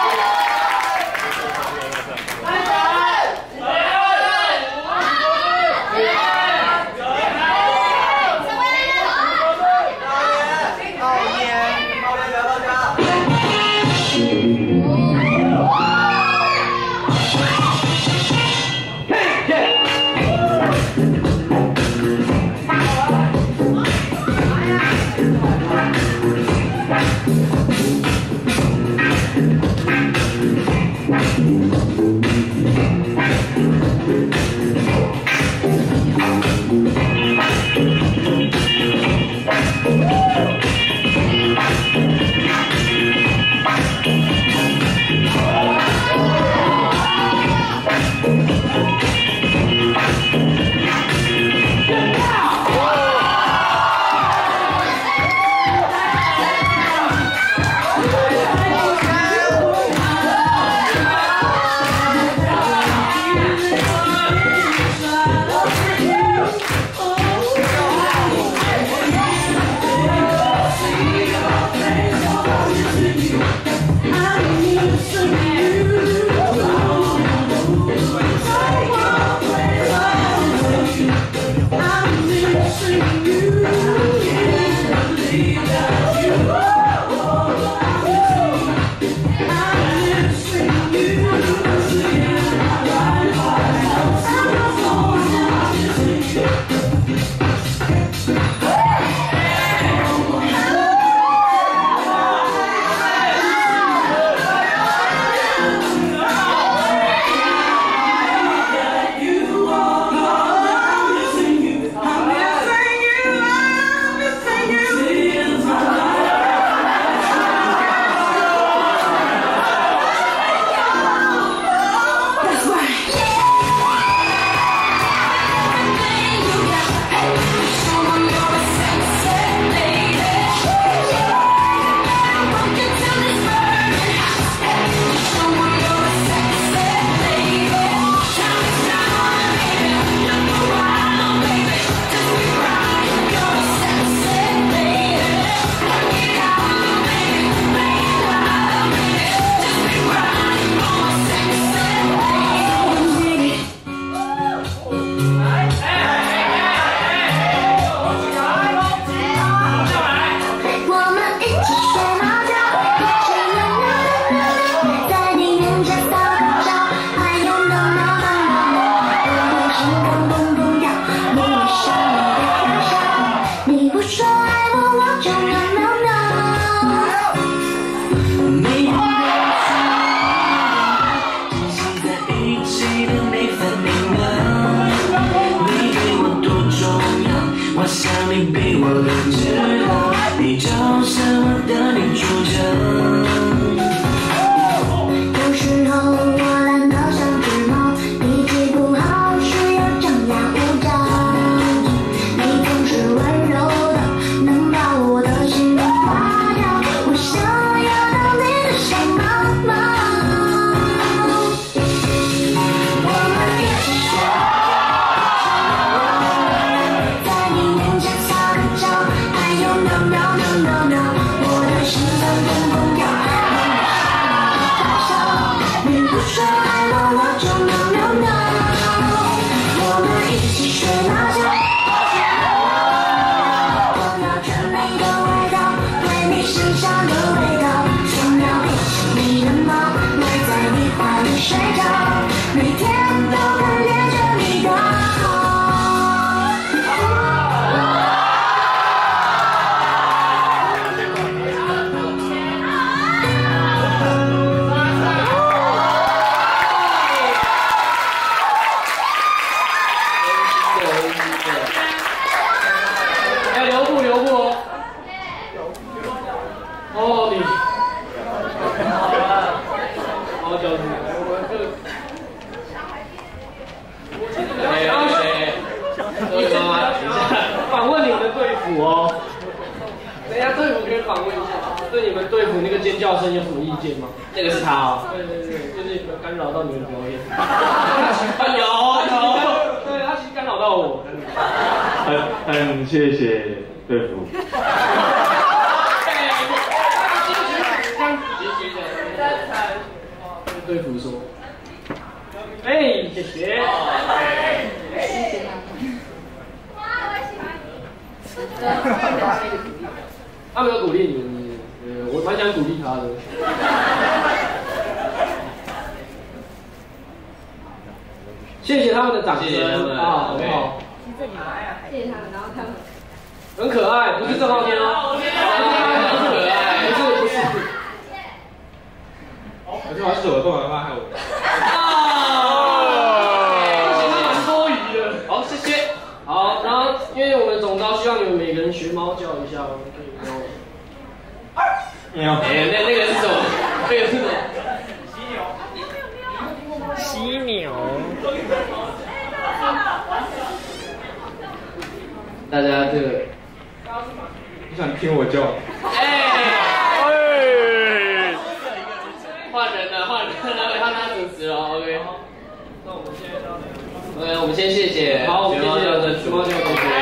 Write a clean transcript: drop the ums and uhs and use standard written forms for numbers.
访问你们的队服哦，等一下队服可以访问一下，对你们队服那个尖叫声有什么意见吗？ 那个是他哦。 对对对，就是有干扰到你们的表演。 有， 对，他其实干扰到我。 很谢谢队服。 这样子，谢谢。 队服说。哎，谢谢。他没有鼓励你们，我蛮想鼓励他的。谢谢他们的掌声， 谢谢他们啊，很好。 谢谢他们，然后他们很可爱，不是郑浩天哦， 很可爱， 不是。 可是我是我干嘛害我？ 蛮多余的。好，谢谢。好，然后因为我们总招希望你们每个人学猫叫一下，可以喵。 喵。 哎，那个是什么？那个是什么？ 犀牛。 大家这个， 你想听我叫？ 换人了，换他主持了 ，OK。 那我们现在到哪？ OK，我们先谢谢。 好，我们谢谢学猫叫的主。